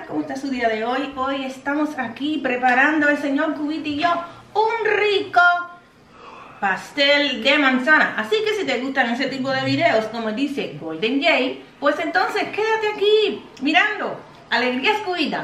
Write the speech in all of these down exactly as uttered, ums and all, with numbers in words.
¿Cómo está su día de hoy? Hoy estamos aquí preparando el señor Cubita y yo un rico pastel de manzana. Así que si te gustan ese tipo de videos, como dice Golden Jay, pues entonces quédate aquí mirando Alegrías Cubita.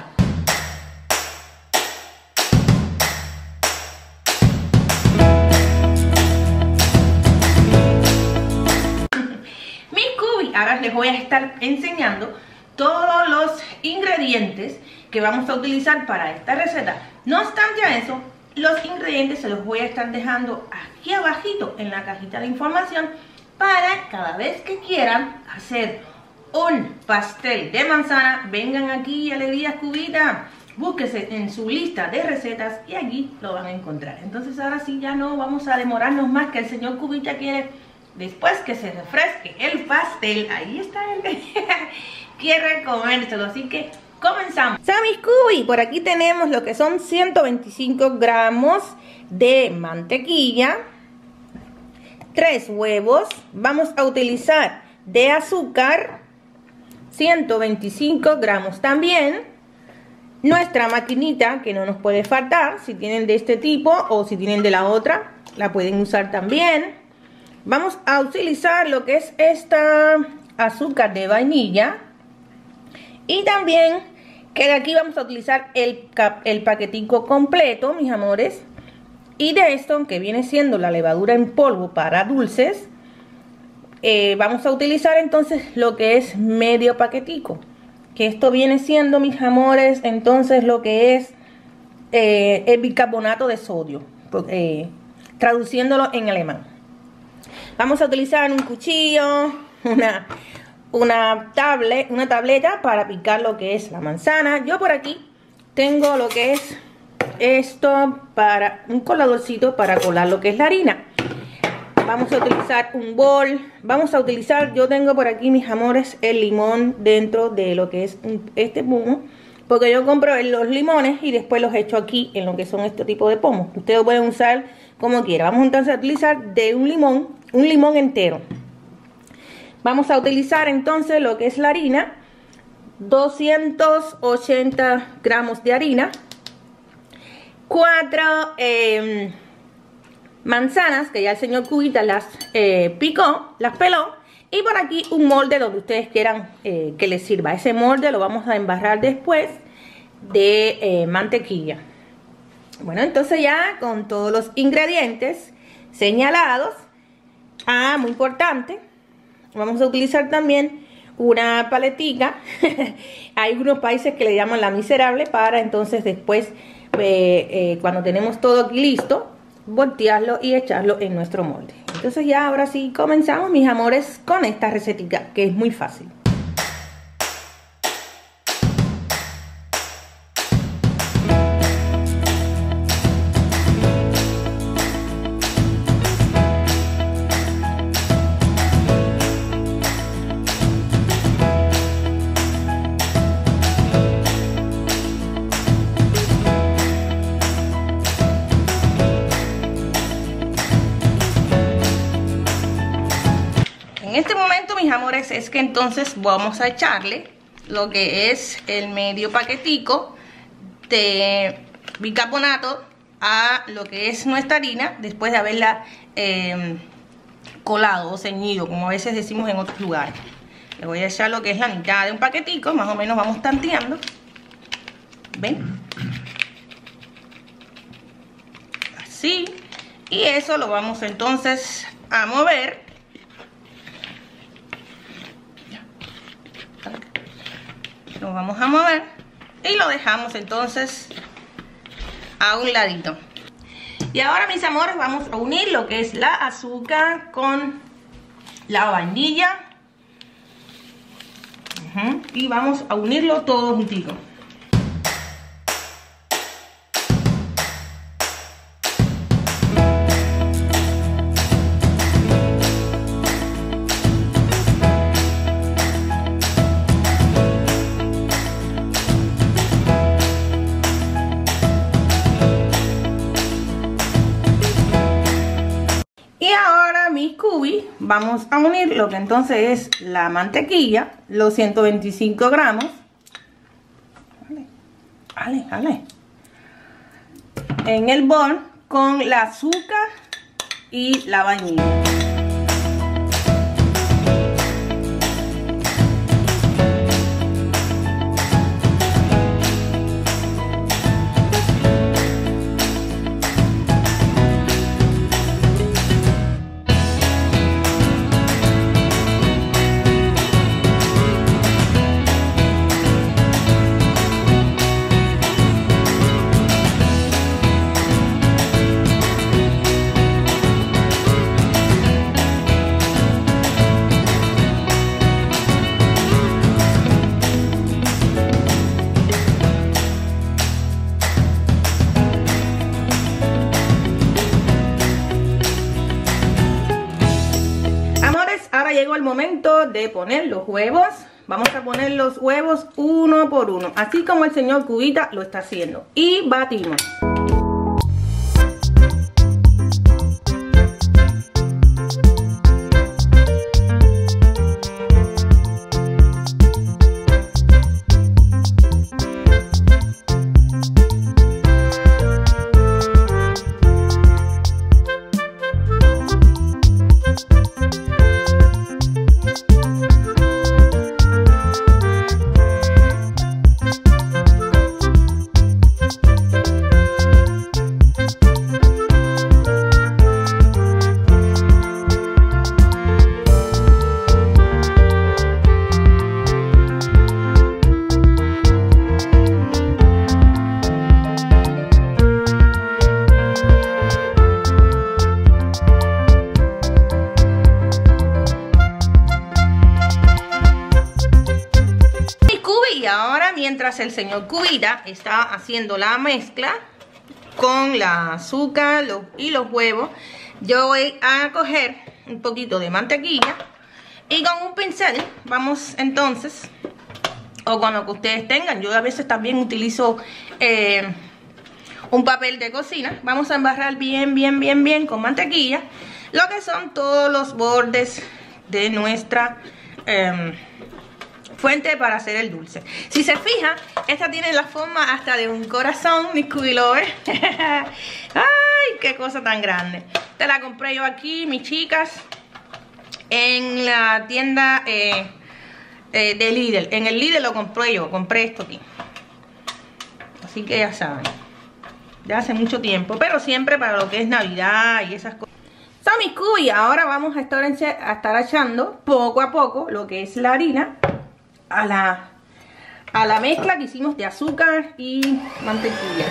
Mi Cubi, ahora les voy a estar enseñando todos los ingredientes que vamos a utilizar para esta receta. No obstante a eso, los ingredientes se los voy a estar dejando aquí abajito en la cajita de información para cada vez que quieran hacer un pastel de manzana, vengan aquí a Alegrías Cubita, búsquese en su lista de recetas y allí lo van a encontrar. Entonces ahora sí ya no vamos a demorarnos más, que el señor Cubita quiere, después que se refresque el pastel, ahí está él, quiere comérselo, así que comenzamos. Samis Cubi, por aquí tenemos lo que son ciento veinticinco gramos de mantequilla, tres huevos, vamos a utilizar de azúcar, ciento veinticinco gramos también, nuestra maquinita que no nos puede faltar, si tienen de este tipo o si tienen de la otra, la pueden usar también. Vamos a utilizar lo que es esta azúcar de vainilla. Y también que de aquí vamos a utilizar el, el paquetico completo, mis amores. Y de esto, que viene siendo la levadura en polvo para dulces, eh, vamos a utilizar entonces lo que es medio paquetico. Que esto viene siendo, mis amores, entonces lo que es eh, el bicarbonato de sodio. Eh, traduciéndolo en alemán. Vamos a utilizar un cuchillo, una... Una, tablet, una tableta para picar lo que es la manzana. Yo por aquí tengo lo que es esto, para un coladorcito para colar lo que es la harina. Vamos a utilizar un bol. Vamos a utilizar, yo tengo por aquí, mis amores, el limón dentro de lo que es este pomo, porque yo compro los limones y después los echo aquí en lo que son este tipo de pomos. Ustedes pueden usar como quieran. Vamos entonces a utilizar de un limón, un limón entero. Vamos a utilizar entonces lo que es la harina, doscientos ochenta gramos de harina, cuatro eh, manzanas que ya el señor Cubita las eh, picó, las peló, y por aquí un molde donde ustedes quieran eh, que les sirva. Ese molde lo vamos a embarrar después de eh, mantequilla. Bueno, entonces ya con todos los ingredientes señalados, ah, muy importante, vamos a utilizar también una paletica. Hay unos países que le llaman la miserable, para entonces después, eh, eh, cuando tenemos todo aquí listo, voltearlo y echarlo en nuestro molde. Entonces ya ahora sí comenzamos, mis amores, con esta recetita que es muy fácil. En este momento, mis amores, es que entonces vamos a echarle lo que es el medio paquetico de bicarbonato a lo que es nuestra harina, después de haberla eh, colado o ceñido, como a veces decimos en otros lugares. Le voy a echar lo que es la mitad de un paquetico, más o menos vamos tanteando. ¿Ven? Así. Y eso lo vamos entonces a mover. Lo vamos a mover y lo dejamos entonces a un ladito. Y ahora, mis amores, vamos a unir lo que es la azúcar con la vainilla. Uh-huh. Y vamos a unirlo todo juntito. Cubi, vamos a unir lo que entonces es la mantequilla, los ciento veinticinco gramos, ¿vale? Dale, dale. En el bol con el azúcar y la vainilla. Llegó el momento de poner los huevos. Vamos a poner los huevos uno por uno, así como el señor Cubita lo está haciendo, y batimos. Mientras el señor Cubita está haciendo la mezcla con el azúcar los, y los huevos, yo voy a coger un poquito de mantequilla y con un pincel vamos entonces, o con lo que ustedes tengan, yo a veces también utilizo eh, un papel de cocina, vamos a embarrar bien, bien, bien, bien con mantequilla lo que son todos los bordes de nuestra eh, fuente para hacer el dulce. Si se fijan, esta tiene la forma hasta de un corazón, mis Cubi lovers. Ay, qué cosa tan grande. Esta la compré yo aquí, mis chicas, en la tienda eh, eh, de Lidl. En el Lidl lo compré yo, compré esto aquí. Así que ya saben, ya hace mucho tiempo, pero siempre para lo que es Navidad y esas cosas. Son mis Cubi. Ahora vamos a estar, a estar echando poco a poco lo que es la harina a la, a la mezcla que hicimos de azúcar y mantequilla.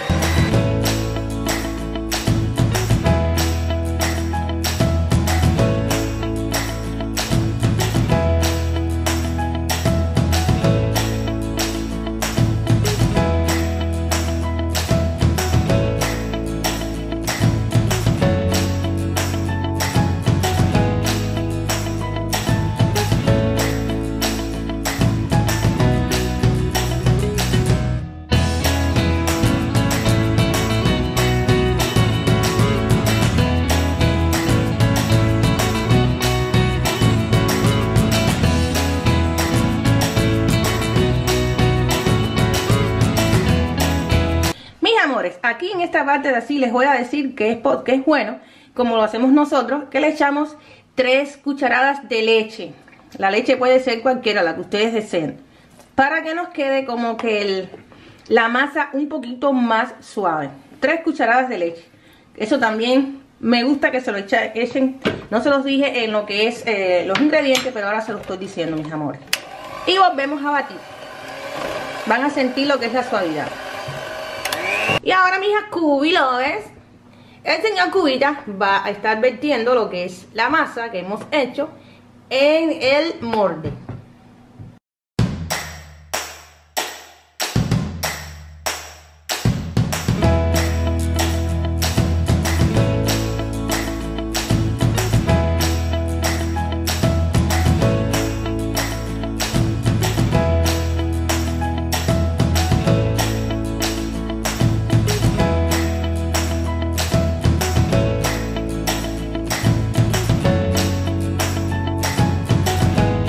Aquí en esta parte de así les voy a decir que es, que es bueno, como lo hacemos nosotros, que le echamos tres cucharadas de leche. La leche puede ser cualquiera, la que ustedes deseen, para que nos quede como que el, la masa un poquito más suave. Tres cucharadas de leche. Eso también me gusta que se lo echen. No se los dije en lo que es eh, los ingredientes, pero ahora se los estoy diciendo, mis amores. Y volvemos a batir. Van a sentir lo que es la suavidad. Y ahora, mis Cubi lovers, el señor Cubita va a estar vertiendo lo que es la masa que hemos hecho en el molde.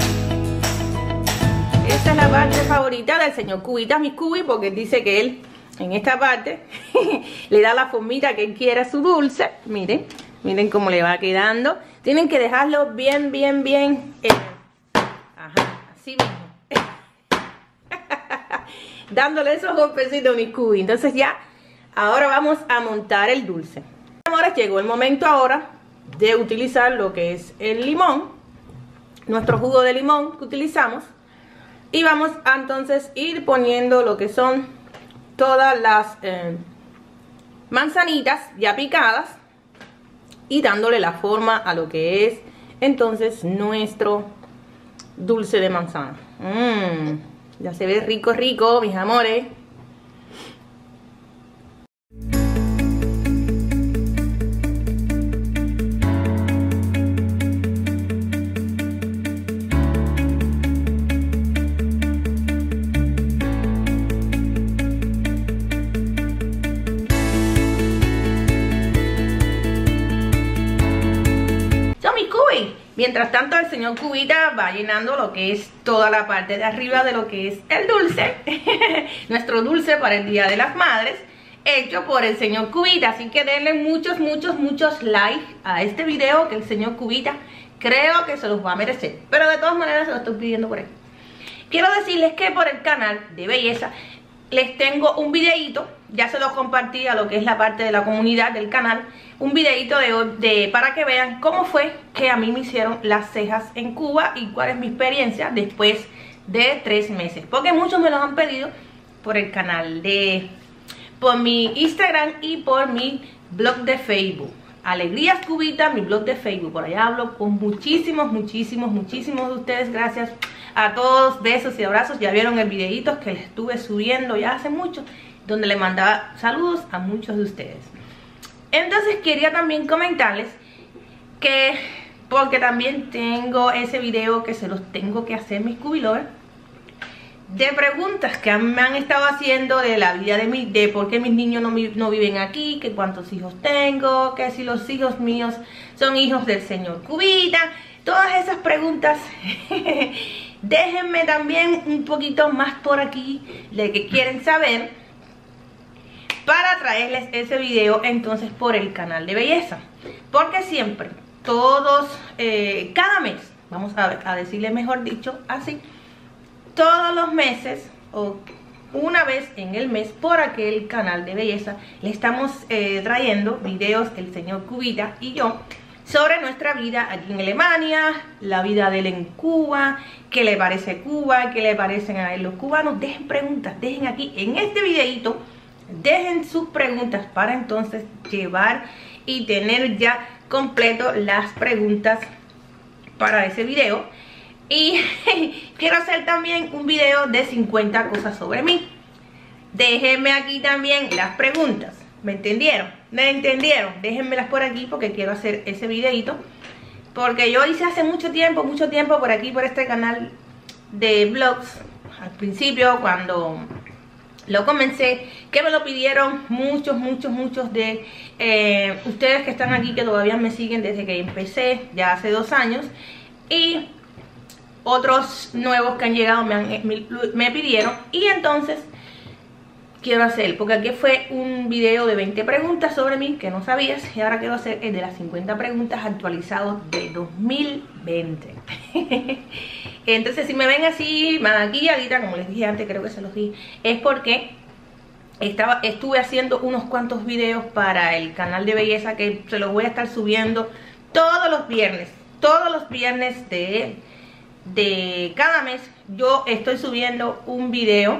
Favorita del señor Cubita, mis Cubi, porque él dice que él en esta parte, le da la formita que quiera a su dulce. Miren, miren cómo le va quedando. Tienen que dejarlo bien, bien, bien. Eh, ajá, así mismo. Dándole esos golpecitos a mi cubi. Entonces ya, ahora vamos a montar el dulce. Amores, llegó el momento ahora de utilizar lo que es el limón. Nuestro jugo de limón que utilizamos. Y vamos a entonces ir poniendo lo que son todas las eh, manzanitas ya picadas y dándole la forma a lo que es entonces nuestro dulce de manzana. Mmm, ya se ve rico, rico, mis amores. Mientras tanto, el señor Cubita va llenando lo que es toda la parte de arriba de lo que es el dulce. Nuestro dulce para el Día de las Madres, hecho por el señor Cubita. Así que denle muchos, muchos, muchos likes a este video, que el señor Cubita creo que se los va a merecer. Pero de todas maneras se lo estoy pidiendo por aquí. Quiero decirles que por el canal de belleza les tengo un videito. Ya se lo compartí a lo que es la parte de la comunidad del canal. Un videito de, de para que vean cómo fue que a mí me hicieron las cejas en Cuba y cuál es mi experiencia después de tres meses. Porque muchos me los han pedido por el canal de, por mi Instagram y por mi blog de Facebook. Alegrías Cubita, mi blog de Facebook. Por allá hablo con muchísimos, muchísimos, muchísimos de ustedes. Gracias a todos, besos y abrazos. Ya vieron el videito que les estuve subiendo ya hace mucho, donde le mandaba saludos a muchos de ustedes. Entonces quería también comentarles que, porque también tengo ese video que se los tengo que hacer mis cubilovers, de preguntas que me han estado haciendo de la vida de mi, de por qué mis niños no, no viven aquí, que cuántos hijos tengo, que si los hijos míos son hijos del señor Cubita. Todas esas preguntas, déjenme también un poquito más por aquí de que quieren saber, para traerles ese video entonces por el canal de belleza. Porque siempre, todos, eh, cada mes, vamos a, a decirle mejor dicho así, todos los meses o una vez en el mes por aquel canal de belleza le estamos eh, trayendo videos el señor Cubita y yo sobre nuestra vida aquí en Alemania, la vida de él en Cuba, qué le parece Cuba, qué le parecen a él los cubanos. Dejen preguntas, dejen aquí en este videito, dejen sus preguntas para entonces llevar y tener ya completo las preguntas para ese video. Y quiero hacer también un video de cincuenta cosas sobre mí. Déjenme aquí también las preguntas. ¿Me entendieron? ¿Me entendieron? Déjenmelas por aquí porque quiero hacer ese videito. Porque yo hice hace mucho tiempo, mucho tiempo por aquí, por este canal de vlogs. Al principio, cuando lo comencé, que me lo pidieron muchos, muchos, muchos de eh, ustedes que están aquí, que todavía me siguen desde que empecé, ya hace dos años. Y otros nuevos que han llegado me, han, me, me pidieron. Y entonces quiero hacer, porque aquí fue un video de veinte preguntas sobre mí que no sabías, y ahora quiero hacer el de las cincuenta preguntas actualizados de dos mil veinte. Entonces si me ven así maquilladita, como les dije antes, creo que se los dije, es porque estaba, estuve haciendo unos cuantos videos para el canal de belleza, que se los voy a estar subiendo todos los viernes. Todos los viernes de, de cada mes yo estoy subiendo un video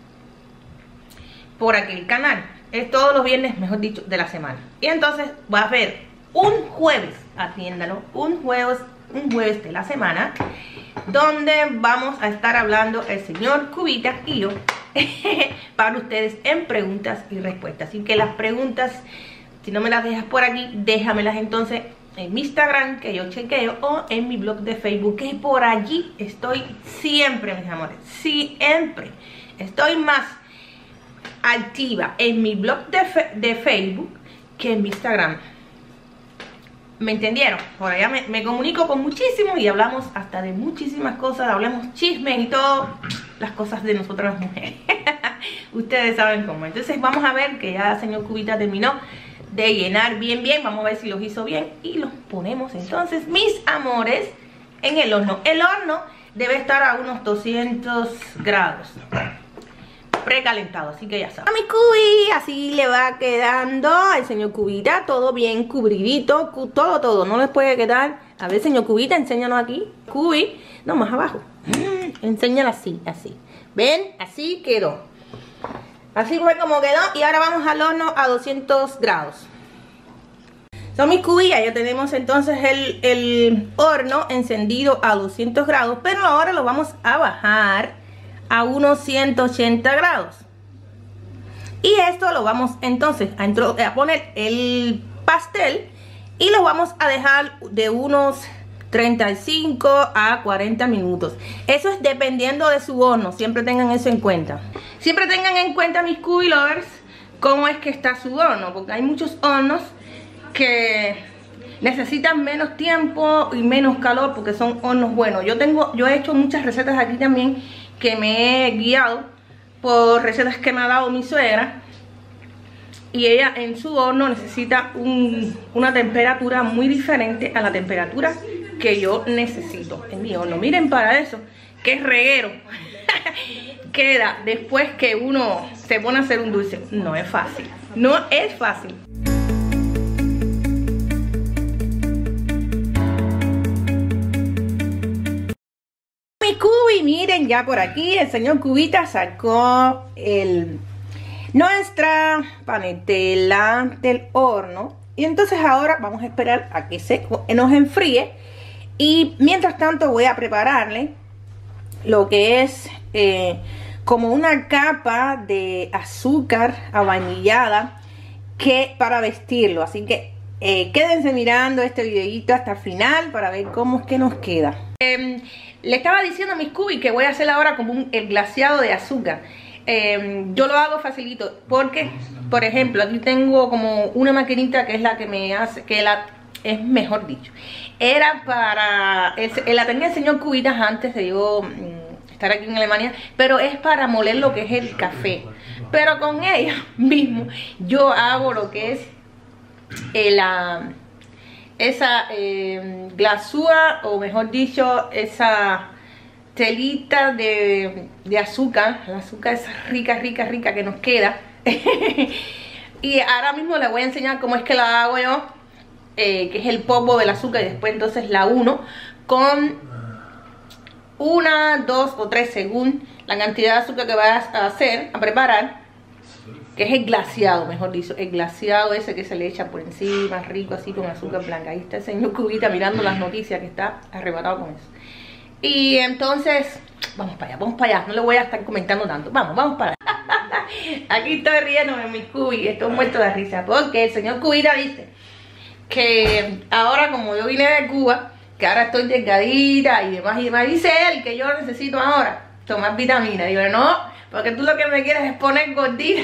por aquel canal. Es todos los viernes, mejor dicho, de la semana. Y entonces va a haber un jueves, atiéndalo, un jueves, un jueves de la semana, donde vamos a estar hablando el señor Cubita y yo para ustedes en preguntas y respuestas. Así que las preguntas, si no me las dejas por aquí, déjamelas entonces en mi Instagram, que yo chequeo, o en mi blog de Facebook, que por allí estoy siempre, mis amores, siempre. Estoy más activa en mi blog de, de Facebook que en mi Instagram. ¿Me entendieron? Por allá me, me comunico con muchísimos y hablamos hasta de muchísimas cosas, hablamos chismes y todo, las cosas de nosotras las mujeres. Ustedes saben cómo. Entonces vamos a ver que ya el señor Cubita terminó de llenar bien bien. Vamos a ver si los hizo bien y los ponemos entonces, mis amores, en el horno. El horno debe estar a unos doscientos grados precalentado, así que ya saben. A mi cubi así le va quedando al señor Cubita, todo bien cubridito, cu todo, todo, no les puede quedar. A ver, señor Cubita, enséñanos aquí. Cubi, no, más abajo. Mm, enséñalo así, así. ¿Ven? Así quedó. Así fue como quedó. Y ahora vamos al horno a doscientos grados. Son mis cubillas, ya tenemos entonces el, el horno encendido a doscientos grados, pero ahora lo vamos a bajar a unos ciento ochenta grados. Y esto lo vamos entonces a, a poner el pastel y lo vamos a dejar de unos treinta y cinco a cuarenta minutos. Eso es dependiendo de su horno, siempre tengan eso en cuenta. Siempre tengan en cuenta, mis cubi lovers, cómo es que está su horno, porque hay muchos hornos que necesitan menos tiempo y menos calor porque son hornos buenos. Yo tengo, yo he hecho muchas recetas aquí también que me he guiado por recetas que me ha dado mi suegra, y ella en su horno necesita un, una temperatura muy diferente a la temperatura que yo necesito en mi horno. Miren para eso, qué reguero queda después que uno se pone a hacer un dulce. No es fácil, no es fácil. Cubi, miren, ya por aquí el señor Cubita sacó el nuestra panetela del horno, y entonces ahora vamos a esperar a que se nos enfríe, y mientras tanto voy a prepararle lo que es eh, como una capa de azúcar avainillada que para vestirlo, así que eh, quédense mirando este videito hasta el final para ver cómo es que nos queda. Eh, le estaba diciendo a mis cubi que voy a hacer ahora como un, el glaseado de azúcar. Eh, yo lo hago facilito porque, por ejemplo, aquí tengo como una maquinita que es la que me hace, que la, es mejor dicho, era para, el, la tenía el señor Cubitas antes de yo mm, estar aquí en Alemania, pero es para moler lo que es el café. Pero con ella mismo yo hago lo que es eh, la... esa eh, glasúa, o mejor dicho, esa telita de, de azúcar, la azúcar esa rica, rica, rica que nos queda. Y ahora mismo les voy a enseñar cómo es que la hago yo, eh, que es el polvo del azúcar, y después entonces la uno con una, dos o tres según la cantidad de azúcar que vayas a hacer, a preparar, que es el glaseado, mejor dicho, el glaseado ese que se le echa por encima, rico, así con azúcar blanca. Ahí está el señor Cubita mirando las noticias, que está arrebatado con eso. Y entonces, vamos para allá, vamos para allá, no le voy a estar comentando tanto, vamos, vamos para allá. Aquí estoy riendo de mi cubi, estoy muerto de risa, porque el señor Cubita dice que ahora, como yo vine de Cuba, que ahora estoy delgadita y demás y demás, dice él que yo necesito ahora tomar vitamina. Digo, no, porque tú lo que me quieres es poner gordita.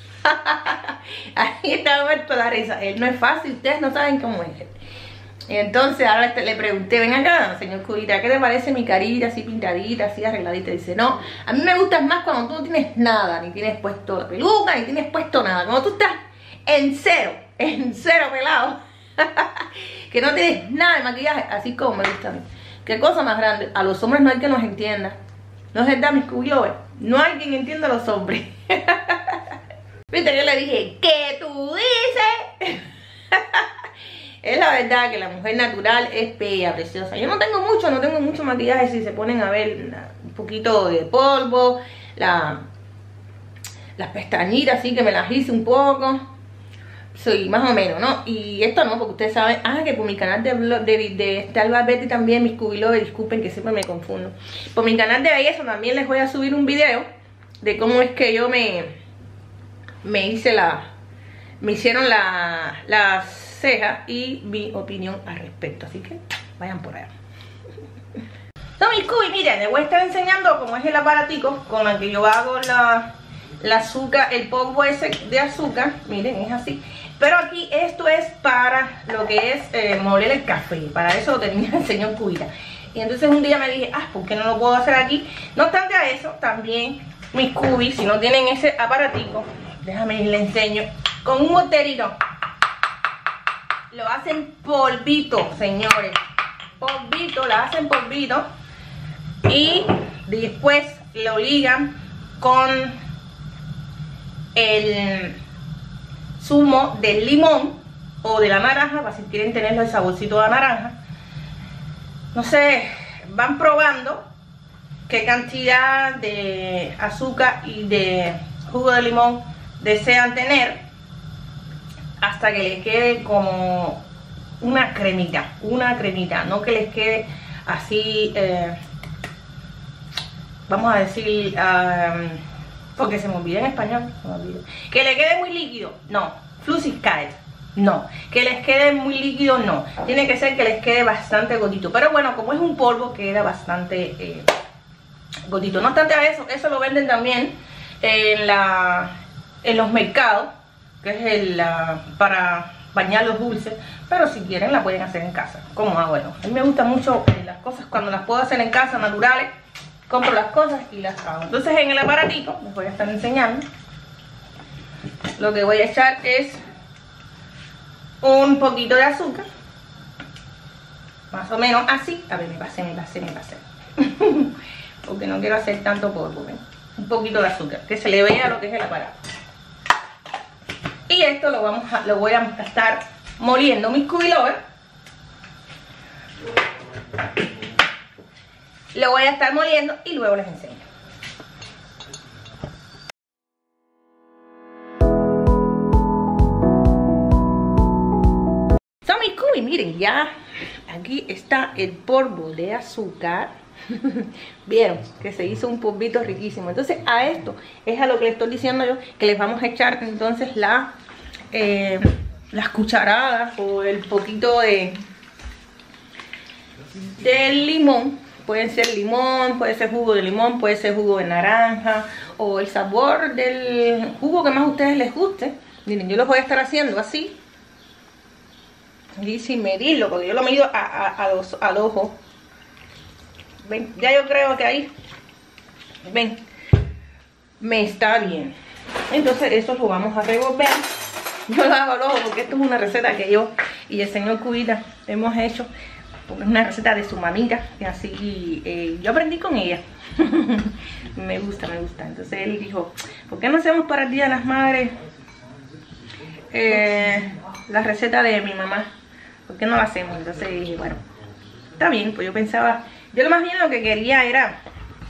Ahí está muerto la risa. Él no es fácil, ustedes no saben cómo es él. Y entonces ahora le pregunté, ven acá, señor Cubita, ¿qué te parece mi carita así pintadita, así arregladita? Dice, no, a mí me gusta más cuando tú no tienes nada, ni tienes puesto la peluca, ni tienes puesto nada. Cuando tú estás en cero, en cero pelado, que no tienes nada de maquillaje, así como me gusta a mí. Qué cosa más grande. A los hombres no hay que nos entienda. No es verdad, mis cubilovers, no hay quien entienda a los hombres. Viste, yo le dije, ¿qué tú dices? Es la verdad que la mujer natural es bella, preciosa. Yo no tengo mucho, no tengo mucho maquillaje. Si se ponen a ver un poquito de polvo, la, las pestañitas así que me las hice un poco. Soy más o menos, ¿no? Y esto no, porque ustedes saben, ah, que por mi canal de, de, de Estel Betty también, mis cubilovers, disculpen que siempre me confundo. Por mi canal de belleza también les voy a subir un video de cómo es que yo me, me hice la, me hicieron la, las cejas y mi opinión al respecto. Así que vayan por allá. No, mis cubis, miren, les voy a estar enseñando cómo es el aparatico con el que yo hago la, la azúcar, el polvo ese de azúcar. Miren, es así. Pero aquí esto es para lo que es eh, moler el café. Para eso lo tenía el señor Cubita. Y entonces un día me dije, ah, ¿por qué no lo puedo hacer aquí? No obstante a eso, también mis cubis, si no tienen ese aparatico, déjame le enseño, con un morterito. Lo hacen polvito, señores. Polvito, lo hacen polvito. Y después lo ligan con el zumo del limón o de la naranja, para si quieren tenerlo el saborcito de naranja. No sé, van probando qué cantidad de azúcar y de jugo de limón desean tener, hasta que les quede como una cremita, una cremita, no que les quede así, eh, vamos a decir, um, porque se me olvida en español, se me olvida. Que le quede muy líquido, no, flüssigkeit, no, que les quede muy líquido, no, tiene que ser que les quede bastante gotito, pero bueno, como es un polvo, queda bastante eh, gotito. No obstante a eso, eso lo venden también en, la, en los mercados, que es el, la, para bañar los dulces, pero si quieren la pueden hacer en casa, como ah, bueno, a mí me gusta mucho eh, las cosas cuando las puedo hacer en casa, naturales, compro las cosas y las hago. Entonces en el aparatito, les voy a estar enseñando, lo que voy a echar es un poquito de azúcar, más o menos así, a ver, me pasé, me pasé, me pasé, porque no quiero hacer tanto polvo, ¿ven? Un poquito de azúcar, que se le vea lo que es el aparato. Y esto lo, vamos a, lo voy a estar moliendo mis cubilovers. Lo voy a estar moliendo y luego les enseño. Son mis cubis, miren, ya aquí está el polvo de azúcar. Vieron que se hizo un polvito riquísimo. Entonces a esto es a lo que les estoy diciendo yo, que les vamos a echar entonces la eh, las cucharadas o el poquito de del limón. Pueden ser limón, puede ser jugo de limón, puede ser jugo de naranja, o el sabor del jugo que más a ustedes les guste. Miren, yo los voy a estar haciendo así y sin medirlo, porque yo lo mido a, a, a los, al ojo. Ven, ya yo creo que ahí, ven, me está bien. Entonces eso lo vamos a revolver. Yo lo hago al ojo porque esto es una receta que yo y el señor Cubita hemos hecho, porque es una receta de su mamita, y así eh, yo aprendí con ella. Me gusta, me gusta. Entonces él dijo, ¿por qué no hacemos para el Día de las Madres eh, la receta de mi mamá? ¿Por qué no la hacemos? Entonces dije, bueno, está bien. Pues yo pensaba, yo lo más bien lo que quería era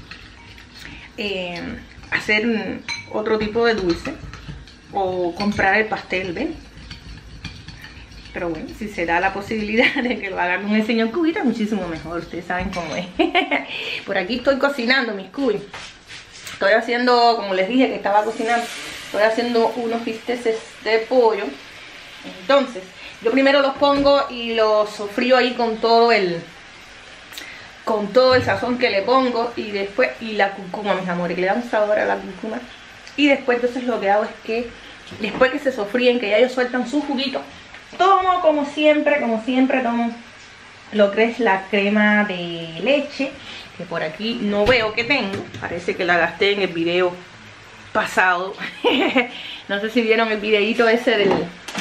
eh, hacer otro tipo de dulce o comprar el pastel, ¿ven? Pero bueno, si se da la posibilidad de que lo hagan con el señor Cubita, muchísimo mejor. Ustedes saben cómo es. Por aquí estoy cocinando mis cubis. Estoy haciendo, como les dije que estaba cocinando, estoy haciendo unos bisteces de pollo. Entonces, yo primero los pongo y los sofrío ahí con todo el con todo el sazón que le pongo, y después, y la cúrcuma, mis amores, que le da un sabor a la cúrcuma. Y después entonces lo que hago es que después que se sofríen, que ya ellos sueltan su juguito, tomo como siempre, como siempre tomo lo que es la crema de leche, que por aquí no veo que tengo, parece que la gasté en el video pasado. No sé si vieron el videito ese del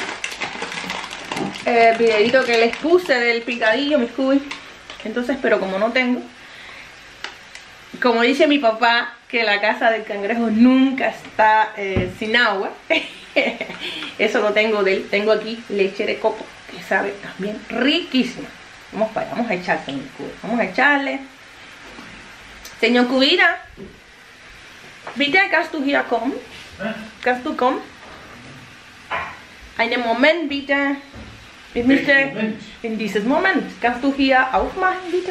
el videito que les puse del picadillo, mis cubis. Entonces, pero como no tengo, como dice mi papá, que la casa del cangrejo nunca está eh, sin agua. Eso lo tengo de él. Tengo aquí leche de coco, que sabe también riquísima. Vamos para allá, vamos a echarle, señor Cubita. Vamos a echarle. Señor Cubita, bitte, kannst du hier kommen? Kannst du kommen? Einen Moment, bitte. Ich möchte in dieses Moment. Kannst du hier aufmachen, bitte?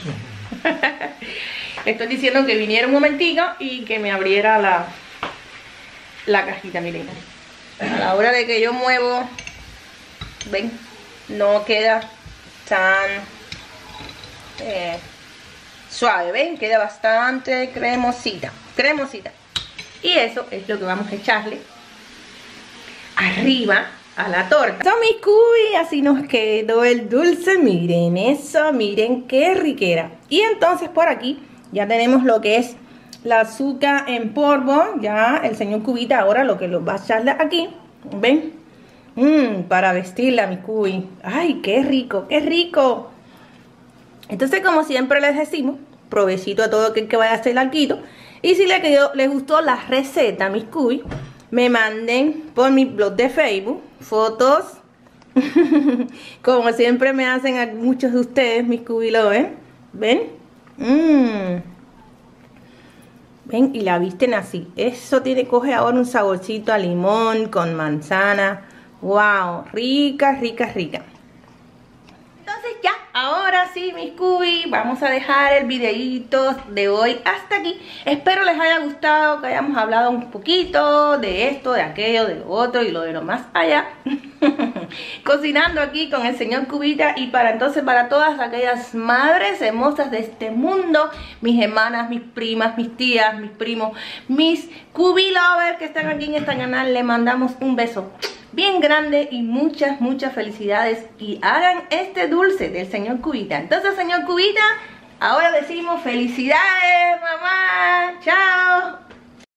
Estoy diciendo que viniera un momentico y que me abriera la, la cajita, miren. A la hora de que yo muevo, ven, no queda tan eh, suave, ven, queda bastante cremosita, cremosita. Y eso es lo que vamos a echarle arriba a la torta. Son mis cubis, así nos quedó el dulce, miren eso, miren qué riquera. Y entonces por aquí ya tenemos lo que es la azúcar en polvo. Ya el señor Cubita ahora lo que lo va a echarle aquí, ¿ven? Mmm, para vestirla, mi cubi. Ay, qué rico, qué rico. Entonces, como siempre les decimos, provechito a todo aquel que vaya a hacer el alquito. Y si les, quedó, les gustó la receta, mis cubi, me manden por mi blog de Facebook fotos. Como siempre me hacen a muchos de ustedes, mis cubi, ¿lo ven? ¿Ven? Mmm. Ven, y la visten así. Eso tiene, coge ahora un saborcito a limón con manzana. Wow, rica, rica, rica. Entonces ya, ahora sí, mis cubi, vamos a dejar el videíto de hoy hasta aquí. Espero les haya gustado, que hayamos hablado un poquito de esto, de aquello, de lo otro y lo de lo más allá. Cocinando aquí con el señor Cubita. Y para entonces, para todas aquellas madres hermosas de este mundo, mis hermanas, mis primas, mis tías, mis primos, mis cubi lovers que están aquí en este canal, le mandamos un beso bien grande y muchas, muchas felicidades. Y hagan este dulce del señor Cubita. Entonces, señor Cubita, ahora decimos felicidades, mamá. Chao.